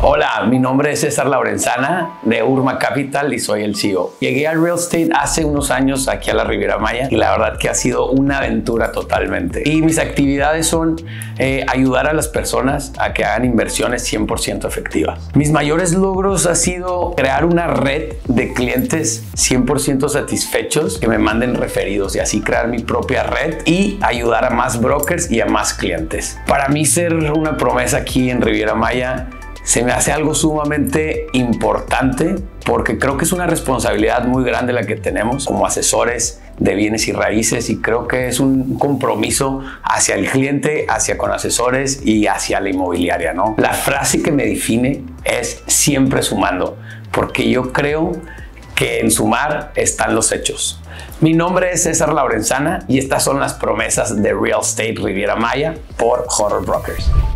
Hola, mi nombre es César Laurenzana de Urma Capital y soy el CEO. Llegué al real estate hace unos años aquí a la Riviera Maya y la verdad que ha sido una aventura totalmente. Y mis actividades son ayudar a las personas a que hagan inversiones 100% efectivas. Mis mayores logros ha sido crear una red de clientes 100% satisfechos que me manden referidos y así crear mi propia red y ayudar a más brokers y a más clientes. Para mí ser una promesa aquí en Riviera Maya se me hace algo sumamente importante porque creo que es una responsabilidad muy grande la que tenemos como asesores de bienes y raíces y creo que es un compromiso hacia el cliente, hacia con asesores y hacia la inmobiliaria, ¿no? La frase que me define es siempre sumando, porque yo creo que en sumar están los hechos. Mi nombre es César Laurenzana y estas son las promesas de Real Estate Riviera Maya por Horror Brokers.